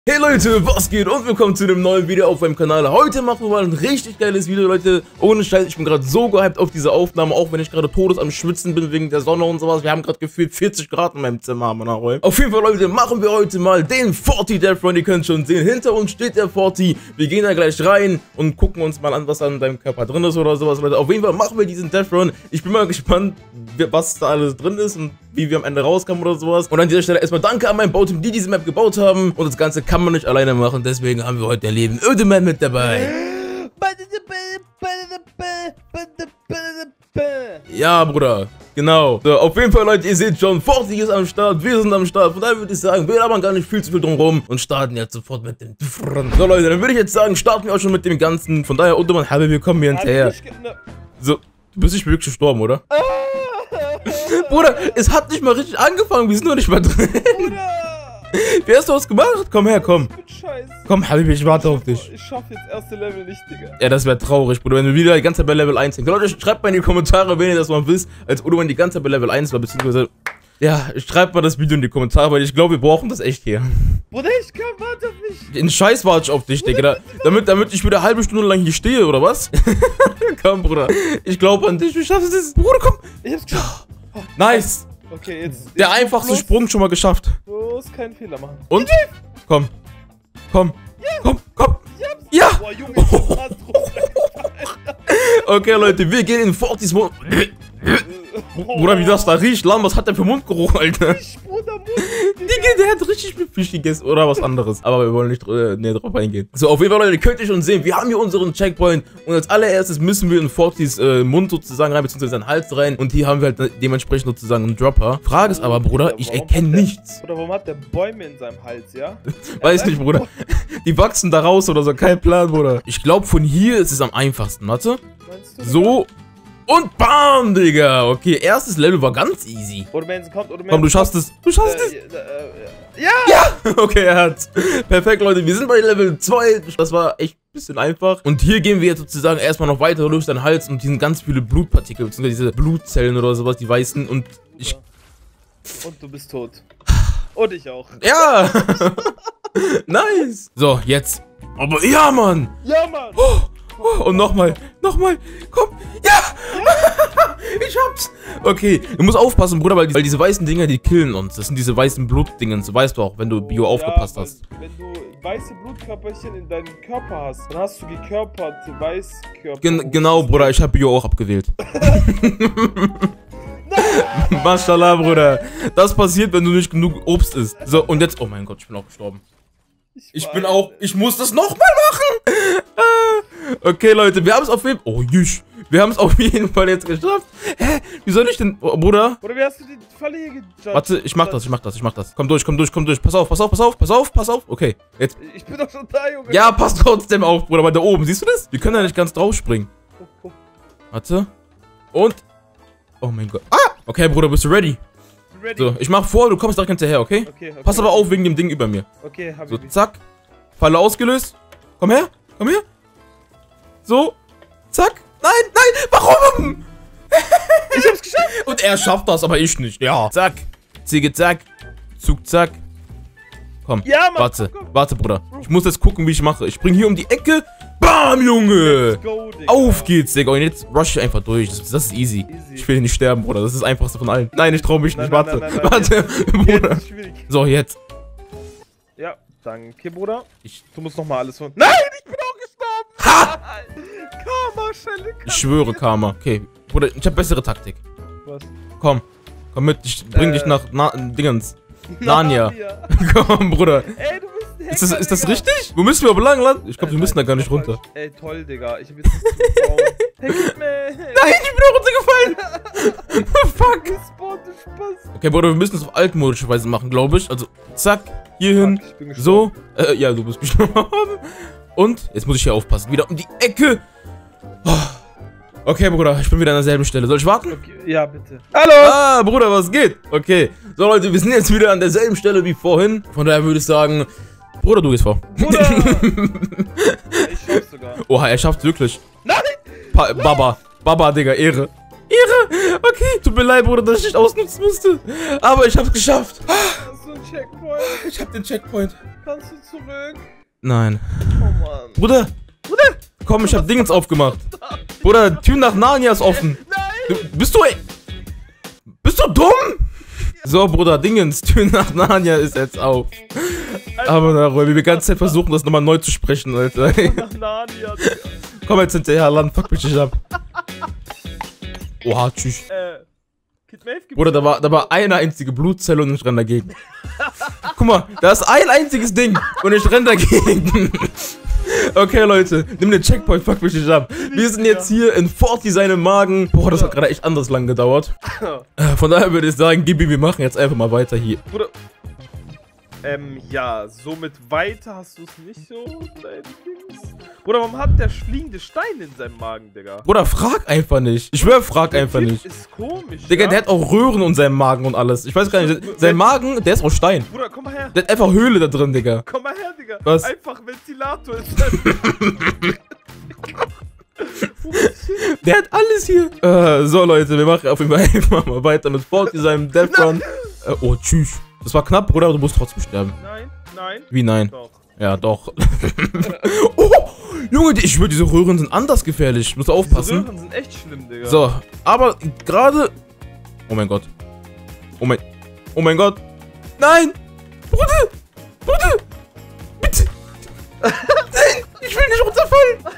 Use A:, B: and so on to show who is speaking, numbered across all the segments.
A: Hey Leute, was geht und willkommen zu einem neuen Video auf meinem Kanal. Heute machen wir mal ein richtig geiles Video, Leute. Ohne Scheiß, ich bin gerade so gehypt auf diese Aufnahme, auch wenn ich gerade todes am Schwitzen bin wegen der Sonne und sowas. Wir haben gerade gefühlt 40 Grad in meinem Zimmer. Auf jeden Fall, Leute, machen wir heute mal den Forti Death Run. Ihr könnt schon sehen, hinter uns steht der Forti. Wir gehen da gleich rein und gucken uns mal an, was an deinem Körper drin ist oder sowas, Leute. Auf jeden Fall machen wir diesen Death Run. Ich bin mal gespannt, was da alles drin ist und wie wir am Ende rauskommen oder sowas. Und an dieser Stelle erstmal danke an mein Bauteam, die diese Map gebaut haben. Und das Ganze kann man nicht alleine machen, deswegen haben wir heute der Leben Ödeman mit dabei. Ja, Bruder, genau. So, auf jeden Fall, Leute, ihr seht schon, Forti ist am Start, wir sind am Start. Von daher würde ich sagen, wir labern gar nicht viel zu viel drum rum und starten jetzt sofort mit dem. So, Leute, dann würde ich jetzt sagen, starten wir auch schon mit dem Ganzen. Von daher, Ödeman, wir kommen hier hinterher. So, du bist nicht wirklich gestorben, oder? Bruder, es hat nicht mal richtig angefangen, wir sind noch nicht mal drin. Wie hast du was gemacht? Komm her, komm.
B: Ich bin scheiße.
A: Komm, Habibi, ich warte auf dich.
B: Ich schaffe jetzt erste Level nicht, Digga.
A: Ja, das wäre traurig, Bruder, wenn du wieder die ganze Zeit bei Level 1 hängst. Leute, schreibt mal in die Kommentare, wenn ihr das mal wisst, als Odoman die ganze Zeit bei Level 1 war, beziehungsweise... Ja, schreibt mal das Video in die Kommentare, weil ich glaube, wir brauchen das echt hier.
B: Bruder, ich kann, warte auf mich.
A: In Scheiß warte ich auf dich, Digga. Damit ich wieder eine halbe Stunde lang hier stehe, oder was? Komm, Bruder. Ich glaube an dich, du schaffst es. Bruder, komm.
B: Ich hab's geschafft. Oh.
A: Nice.
B: Okay, jetzt...
A: Der einfachste Sprung schon mal geschafft.
B: Du musst keinen Fehler machen.
A: Und? Komm. Komm.
B: Ja.
A: Komm.
B: Ja.
A: Ja.
B: Boah, Junge, ich bin fast runter.
A: Okay, Leute, wir gehen in Fortis Mund. Bruder, wie das da riecht, Lamm, was hat der für Mundgeruch, Alter? Digga, der hat richtig mit Fisch gegessen oder was anderes. Aber wir wollen nicht näher drauf eingehen. So, auf jeden Fall, Leute, könnt ihr schon sehen, wir haben hier unseren Checkpoint. Und als allererstes müssen wir in Fortis Mund sozusagen rein, beziehungsweise seinen Hals rein. Und hier haben wir halt dementsprechend sozusagen einen Dropper. Frage ist aber, Bruder, ich erkenne nichts.
B: Oder warum hat der Bäume in seinem Hals, ja?
A: Weiß nicht, Bruder. Die wachsen da raus oder so, kein Plan, Bruder. Ich glaube, von hier ist es am einfachsten. Warte. So. Und bam, Digga. Okay, erstes Level war ganz easy. Komm, du schaffst es. Du schaffst es.
B: Ja.
A: Ja. Okay, er hat's. Perfekt, Leute. Wir sind bei Level 2. Das war echt ein bisschen einfach. Und hier gehen wir jetzt sozusagen erstmal noch weiter durch deinen Hals. Und hier sind ganz viele Blutpartikel, beziehungsweise diese Blutzellen oder sowas, die weißen. Und ich...
B: Und du bist tot. Und ich auch.
A: Ja. Nice. So, jetzt. Aber ja, Mann.
B: Ja, Mann.
A: Und nochmal, komm, ja, ich hab's. Okay, du musst aufpassen, Bruder, weil diese weißen Dinger, die killen uns. Das sind diese weißen Blutdingen, so weißt du auch, wenn du Bio aufgepasst hast.
B: Wenn du weiße Blutkörperchen in deinem Körper hast, dann hast du gekörperte Weißkörper.
A: Genau, Bruder, ich habe Bio auch abgewählt. Mashallah, Bruder. Das passiert, wenn du nicht genug Obst isst. So, und jetzt, oh mein Gott, ich bin auch gestorben. Ich muss das nochmal machen. Okay, Leute, wir haben es auf jeden Fall. Oh, jüsch. Wir haben es auf jeden Fall jetzt geschafft. Hä? Wie soll ich denn. Oh, Bruder?
B: Oder wie hast du die Falle hier gejumpt?
A: Warte, ich mach das. Komm durch. Pass auf. Okay, jetzt.
B: Ich bin doch schon da, Junge.
A: Ja, pass trotzdem auf, Bruder, weil da oben. Siehst du das? Wir können da nicht ganz drauf springen. Warte. Und. Oh mein Gott. Ah! Okay, Bruder, bist du ready? So, ich mach vor, du kommst direkt hinterher, okay? Okay. Pass aber auf wegen dem Ding über mir.
B: Okay, hab ich.
A: So, zack. Falle ausgelöst. Komm her. So. Zack. Nein, warum?
B: Ich hab's geschafft.
A: Und er schafft das, aber ich nicht. Ja. Zack. Ziege, zack. Zug, zack. Komm.
B: Ja, Mann.
A: Warte, Bruder. Ich muss jetzt gucken, wie ich mache. Ich spring hier um die Ecke. Bam, Junge.
B: Go, Digga.
A: Auf geht's, Digga. Und jetzt rush ich einfach durch. Das ist easy. Ich will nicht sterben, Bruder. Das ist das Einfachste von allen. Nein, ich trau mich nicht. Warte, Bruder. So, jetzt.
B: Ja, danke, Bruder. Du musst nochmal alles von... Nein, ich bin auch gestorben.
A: Ha!
B: Karma-Schelle.
A: Ich schwöre, Karma. Okay, Bruder, ich hab bessere Taktik.
B: Was?
A: Komm mit. Ich bring dich nach Dingens. Narnia. Komm, Bruder.
B: Ey, du bist ein Hacker,
A: ist das richtig? Wo müssen wir aber lang landen? Ich glaube, wir müssen da gar nicht runter.
B: Ey, toll, Digga. Ich hab jetzt nicht zugetraut. Hey, gib mir.
A: Nein, ich bin auch runtergefallen. Fuck. Okay, Bruder, wir müssen es auf altmodische Weise machen, glaube ich. Also, zack, hierhin. So. Ja, du bist gestorben. Und, jetzt muss ich hier aufpassen. Wieder um die Ecke. Okay, Bruder, ich bin wieder an derselben Stelle. Soll ich warten?
B: Okay, ja, bitte. Hallo!
A: Ah, Bruder, was geht? Okay. So, Leute, wir sind jetzt wieder an derselben Stelle wie vorhin. Von daher würde ich sagen, Bruder, du gehst vor.
B: Bruder! Ich schaff's sogar.
A: Oha, er schafft's wirklich.
B: Nein!
A: Baba, Digga, Ehre. Okay, tut mir leid, Bruder, dass ich nicht ausnutzen musste. Aber ich hab's geschafft.
B: Hast du einen Checkpoint?
A: Ich hab den Checkpoint.
B: Kannst du zurück?
A: Nein.
B: Oh Mann.
A: Bruder! Komm, ich hab Dingens aufgemacht. Bruder, Tür nach Narnia ist offen.
B: Nein!
A: Bist du dumm? So, Bruder, Dingens, Tür nach Narnia ist jetzt auf. Aber na, Roy, wir die ganze Zeit versuchen, das nochmal neu zu sprechen, Alter.
B: Nach Narnia, Digga.
A: Komm jetzt hinterher, Land, fuck mich nicht ab. Oha, tschüss.
B: Kid Maeve gibt's.
A: Bruder, da war eine einzige Blutzelle und ich renn dagegen. Guck mal, da ist ein einziges Ding und ich renn dagegen. Okay, Leute, nimm den Checkpoint, fuck mich nicht ab. Wir sind jetzt hier in Forti seinem Magen. Boah, das hat gerade echt anders lang gedauert. Von daher würde ich sagen, Gibi, wir machen jetzt einfach mal weiter hier.
B: Bruder. Ja, somit weiter hast du es nicht so, dein Dings. Bruder, warum hat der fliegende Stein in seinem Magen, Digga?
A: Bruder, frag einfach nicht. Ich schwör, frag einfach nicht.
B: Das ist komisch,
A: Digga,
B: ja?
A: der hat auch Röhren in seinem Magen und alles. Ich weiß gar nicht, sein Magen, der ist aus Stein.
B: Bruder, komm mal her.
A: Der hat einfach Höhle da drin, Digga.
B: Komm mal her, Digga.
A: Was?
B: Einfach Ventilator ist
A: Der hat alles hier. So, Leute, wir machen auf jeden Fall einfach mal weiter mit Forti seinem Death Run. Oh, tschüss. Das war knapp, Bruder, du musst trotzdem sterben.
B: Nein.
A: Wie nein?
B: Doch.
A: Ja, doch. Oh, Junge, ich schwöre, diese Röhren sind anders gefährlich. Musst du aufpassen.
B: Diese Röhren sind echt schlimm, Digga.
A: So, aber gerade... Oh mein Gott. Oh mein Gott. Nein! Bruder! Bitte! Nein! Ich will nicht runterfallen!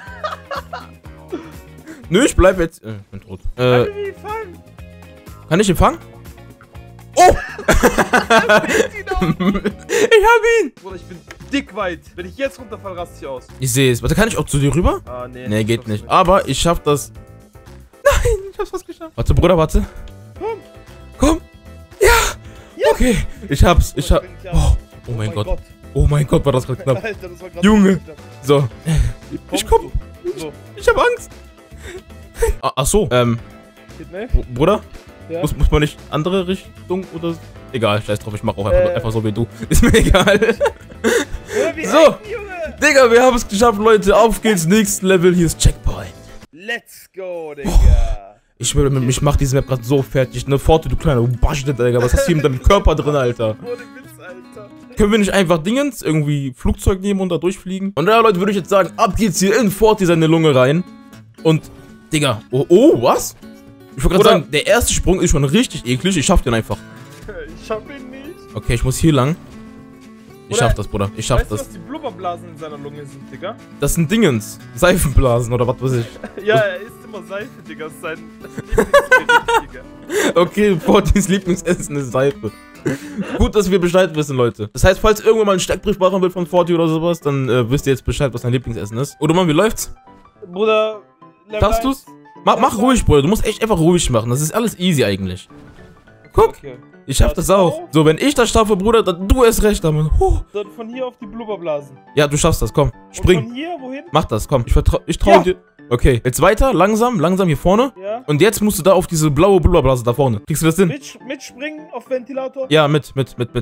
A: Nö, ich bleib jetzt... Ich bin tot.
B: Kann ich ihn fangen?
A: Kann ich ihn fangen? Oh! Ich hab ihn!
B: Bruder, ich bin dick weit. Wenn ich jetzt runterfalle, raste ich aus.
A: Ich sehe es. Warte, kann ich auch zu dir rüber?
B: Ah, nee.
A: Nee, geht nicht. Aber ich schaff das. Nein, ich hab's fast geschafft. Warte, Bruder, warte. Komm. Ja. Okay, ich hab's. Oh mein Gott. Oh mein Gott, war das gerade knapp.
B: Alter, das war grad
A: Junge.
B: knapp.
A: So. Ich komm.
B: So.
A: Ich hab Angst. Ach so.
B: Kid Maeve?
A: Bruder?
B: Ja?
A: Muss man nicht andere Richtung oder... Egal, scheiß drauf, ich mach auch einfach so wie du. Ist mir egal. So, Digga, wir haben es geschafft, Leute. Auf geht's, nächstes Level. Hier ist Checkpoint.
B: Let's go, Digga.
A: Ich schwöre, mich macht diese Map gerade so fertig. Ne, Forte, du kleiner Bastard, Digga. Was hast du hier mit deinem Körper drin, Alter?
B: Ohne Witz, Alter.
A: Können wir nicht einfach Dingens, irgendwie Flugzeug nehmen und da durchfliegen? Und ja, Leute, würde ich jetzt sagen, ab geht's hier in Forti seine Lunge rein. Und, Digga, oh, was? Ich wollte gerade sagen, der erste Sprung ist schon richtig eklig. Ich schaff den einfach.
B: Ich schaff ihn nicht.
A: Okay, ich muss hier lang. Ich schaff das, Bruder. Ich schaff
B: das. Weißt du, was die Blubberblasen in seiner Lunge sind, Digga?
A: Das sind Dingens. Seifenblasen oder was weiß ich.
B: Ja, er isst immer Seife, Digga. Das ist sein Lieblingsgericht, Digga.
A: Okay, Fortis Lieblingsessen ist Seife. Gut, dass wir Bescheid wissen, Leute. Das heißt, falls irgendwann mal ein Steckbrief machen will von Forti oder sowas, dann wisst ihr jetzt Bescheid, was dein Lieblingsessen ist. Oder Mann, wie läuft's?
B: Bruder,
A: schaffst du's? Mach ruhig, Bruder. Du musst echt einfach ruhig machen. Das ist alles easy eigentlich. Guck.
B: Okay.
A: Ich schaff das auch. So, wenn ich das schaffe, Bruder, dann du erst recht damit.
B: Dann von hier auf die Blubberblasen.
A: Ja, du schaffst das, komm. Spring.
B: Und von hier, wohin?
A: Mach das, komm. Ich trau dir. Okay, jetzt weiter, langsam hier vorne.
B: Ja.
A: Und jetzt musst du da auf diese blaue Blubberblase da vorne. Kriegst du das hin?
B: Mitspringen auf Ventilator?
A: Ja, mit.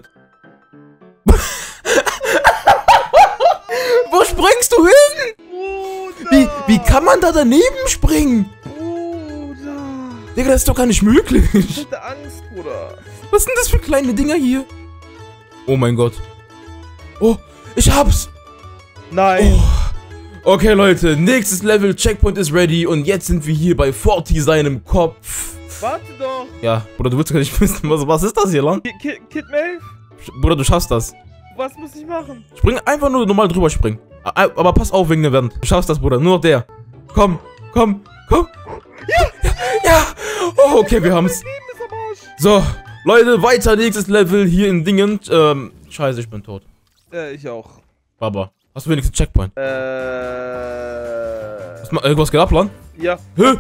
A: Wo springst du hin?
B: Bruder.
A: Wie kann man da daneben springen?
B: Bruder.
A: Digga, das ist doch gar nicht möglich.
B: Ich hatte Angst, Bruder.
A: Was sind das für kleine Dinger hier? Oh mein Gott. Oh, ich hab's.
B: Nein.
A: Oh. Okay, Leute, nächstes Level, Checkpoint ist ready und jetzt sind wir hier bei Forti seinem Kopf.
B: Warte doch.
A: Ja, Bruder, du willst gar nicht wissen, was ist das hier, Lang?
B: Kid Maeve?
A: Bruder, du schaffst das.
B: Was muss ich machen?
A: Spring einfach nur normal drüber springen. Aber pass auf wegen der Wand. Du schaffst das, Bruder, nur noch der. Komm. Ja. Oh, okay, wir haben's. So, Leute, weiter, nächstes Level hier in Dingen. Scheiße, ich bin tot.
B: Ich auch.
A: Baba. Hast du wenigstens Checkpoint? Was geht ab, Lan?
B: Ja.
A: Hä?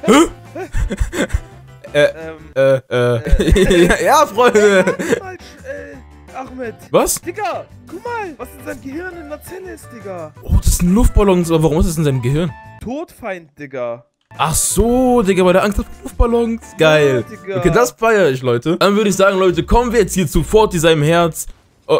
A: Ja, Freunde.
B: Ahmed.
A: Was?
B: Digga, guck mal, was in seinem Gehirn in der Zelle ist, Digga.
A: Oh, das sind Luftballons, aber warum ist das in seinem Gehirn?
B: Todfeind, Digga.
A: Ach so, Digga, weil der Angst hat vor Luftballons. Geil.
B: Ja, Digga.
A: Okay, das feiere ich, Leute. Dann würde ich sagen, Leute, kommen wir jetzt hier zu Forti seinem Herz. Oh.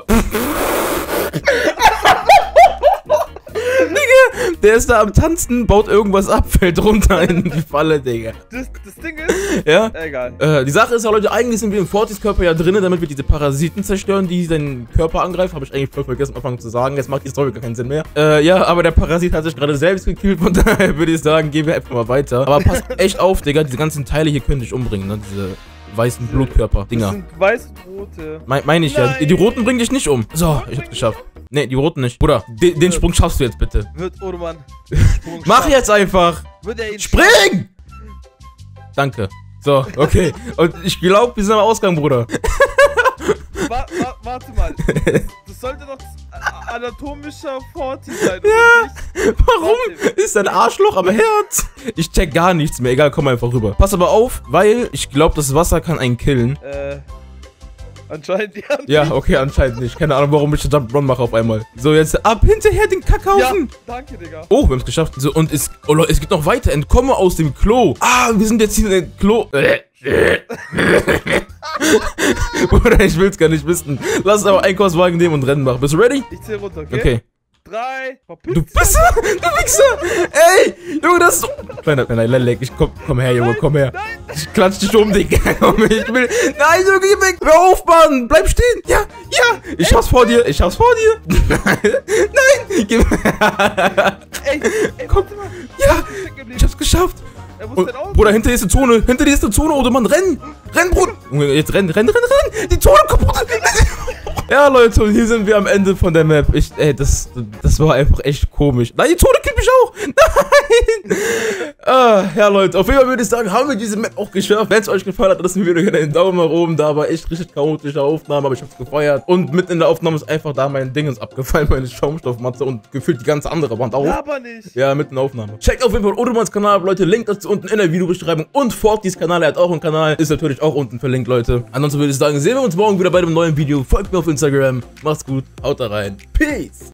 A: Digga, der ist da am Tanzen, baut irgendwas ab, fällt runter in die Falle, Digga.
B: Das Ding ist,
A: Ja?
B: Egal.
A: Die Sache ist ja, Leute, eigentlich sind wir im Fortis Körper ja drin, damit wir diese Parasiten zerstören, die seinen Körper angreifen. Habe ich eigentlich voll vergessen am Anfang zu sagen. Jetzt macht die Story gar keinen Sinn mehr. Ja, aber der Parasit hat sich gerade selbst gekillt, von daher würde ich sagen, gehen wir einfach mal weiter. Aber passt echt auf, Digga, diese ganzen Teile hier können dich umbringen, ne? Diese weißen Blutkörper-Dinger.
B: Das sind weiß und rote.
A: Meine ich ja. Die roten bringen dich nicht um. So, ich hab's geschafft. Ne, die roten nicht. Bruder, den Sprung schaffst du jetzt bitte.
B: Wird Odoman.
A: Mach jetzt einfach!
B: Wird er ihn
A: Spring! Danke. So, okay. Und ich glaube, wir sind am Ausgang, Bruder.
B: Warte mal. Das sollte doch anatomischer Fortis sein, oder nicht?
A: Warum ist dein Arschloch am Herz? Ich check gar nichts mehr. Egal, komm einfach rüber. Pass aber auf, weil ich glaube, das Wasser kann einen killen.
B: Anscheinend ja.
A: Ja, okay, anscheinend nicht. Keine Ahnung, warum ich den Jump Run mache auf einmal. So, jetzt ab hinterher den Kackhaufen.
B: Ja, danke, Digga.
A: Oh, wir haben es geschafft. So, und es geht noch weiter. Entkomme aus dem Klo. Ah, wir sind jetzt hier in dem Klo. Bruder, ich will's gar nicht wissen. Lass uns aber Einkaufswagen nehmen und Rennen machen. Bist du ready?
B: Ich zähl runter, okay?
A: Okay.
B: 3.
A: Du Pisser! Du Wichser! Ey! Junge, das ist so... Kleiner Lelek, komm her, Junge, komm her. Ich klatsch dich um, Digga. Komm, ich will... Nein, Junge, geh weg! Hör auf, Mann! Bleib stehen! Ja! Ja! Ich schaff's vor dir! Ich schaff's vor dir! Nein! Geh weg!
B: Ey,
A: komm!
B: Warte mal.
A: Ja! Ich hab's geschafft!
B: Und,
A: Bruder, hinter dir ist eine Zone! Hinter dir ist eine Zone, oder Mann! Renn! Renn, Bruder! Junge, jetzt renn! Die Zone kaputt! Ja, Leute, und hier sind wir am Ende von der Map. Das war einfach echt komisch. Nein, die Zone killt mich auch! Nein! Ja, Leute, auf jeden Fall würde ich sagen, haben wir diese Map auch geschafft. Wenn es euch gefallen hat, lasst mir wieder gerne einen Daumen nach oben da. War echt richtig chaotische Aufnahme, aber ich hab's gefeiert. Und mitten in der Aufnahme ist einfach da mein Ding abgefallen, meine Schaumstoffmatte und gefühlt die ganze andere Wand auch.
B: Aber nicht!
A: Ja, mitten in der Aufnahme. Checkt auf jeden Fall Odomans Kanal, Leute. Link dazu unten in der Videobeschreibung. Und Fortis Kanal, er hat auch einen Kanal. Ist natürlich auch unten verlinkt, Leute. Ansonsten würde ich sagen, sehen wir uns morgen wieder bei einem neuen Video. Folgt mir auf Instagram. Macht's gut. Haut da rein. Peace!